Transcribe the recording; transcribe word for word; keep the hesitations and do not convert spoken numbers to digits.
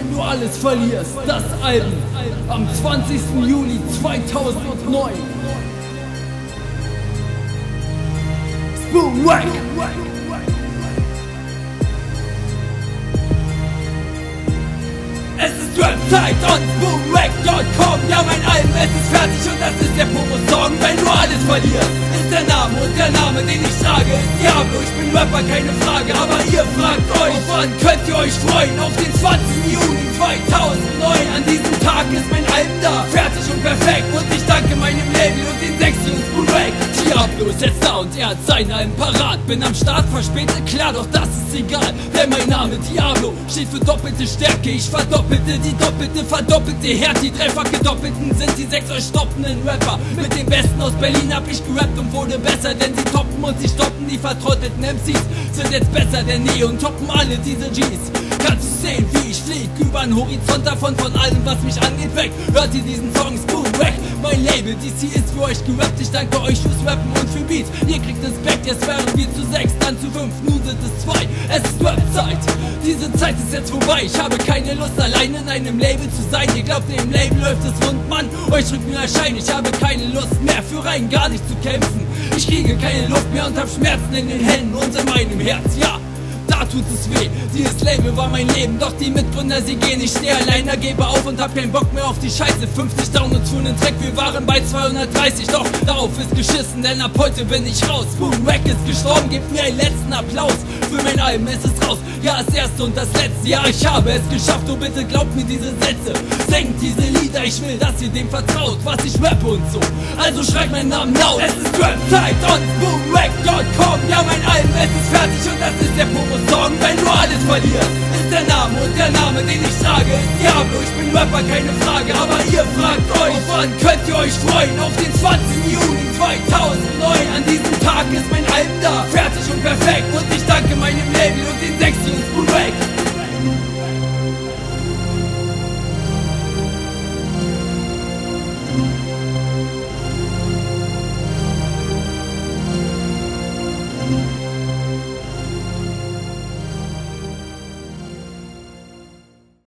wenn du alles verlierst. Das Album am zwanzigsten Juli zweitausendneun. Spoon Wack. Es ist Rap-Zeit on spoon wack punkt com. Ja, mein Album, es ist fertig und das ist der Promo-Song. Wenn du alles verlierst, ist der Name und der Name, den ich trage, ist Diablo. Ich bin Rapper, keine Frage, aber ihr fragt euch, auf wann könnt ihr euch freuen? Auf den zwanzigsten Juni zweitausendneun. An diesem Tag ist mein Album da, fertig und perfekt. Und ich danke meinem Label und den sechs Jungs Spoon Wack. Diablo ist jetzt da und er hat sein Album parat. Bin am Start, verspätet, klar, doch das ist egal. Denn mein Name Diablo steht für doppelte Stärke. Ich verdoppelte die doppelte, verdoppelte Härte. Die dreifach gedoppelten sind die sechs euch stoppenden Rapper. Mit den Besten aus Berlin hab ich gerappt und wurde besser. Denn sie toppen und sie stoppen, die vertrottelten M Cs sind jetzt besser denn nie und toppen alle diese Gs. Kannst du sehen, wie ich flieg übern Horizont davon, von allem, was mich angeht, weg. Hört ihr diesen Song Spoon Wack? Mein Label, D C ist für euch gerappt. Ich danke euch fürs Rappen und für Beats. Ihr kriegt Respekt, jetzt wären wir zu sechs, dann zu fünf, nun sind es zwei. Es ist Rap-Zeit, diese Zeit ist jetzt vorbei. Ich habe keine Lust, allein in einem Label zu sein. Ihr glaubt, im Label läuft es rund, Mann, euch Rücken erscheinen. Ich habe keine Lust mehr, für rein gar nicht zu kämpfen. Ich kriege keine Luft mehr und hab Schmerzen in den Händen und in meinem Herz, ja. Da tut es weh, dieses Label war mein Leben. Doch die Mitgründer, sie gehen, ich stehe allein, da gebe auf und hab keinen Bock mehr auf die Scheiße. fünfzig Downloads für einen Track, wir waren bei zweihundertdreißig. Doch darauf ist geschissen, denn ab heute bin ich raus. Spoon Wack ist gestorben, gebt mir einen letzten Applaus. Für mein Album ist es raus, ja, das erste und das letzte. Ja, ich habe es geschafft, oh bitte glaubt mir diese Sätze. Singt diese Lieder, ich will, dass ihr dem vertraut, was ich rappe und so. Also schreibt meinen Namen laut. Es ist Rap-Zeit on spoon wack punkt com. Ja, mein Album, es ist fertig und das ist der Promo-Song. Wenn du alles verlierst, ist der Name und der Name, den ich trage, ist Diablo. Ich bin Rapper, keine Frage, aber ihr fragt euch, auf wann könnt ihr euch freuen? Auf den zwanzigsten Juni zweitausendneun. An diesem Tag ist mein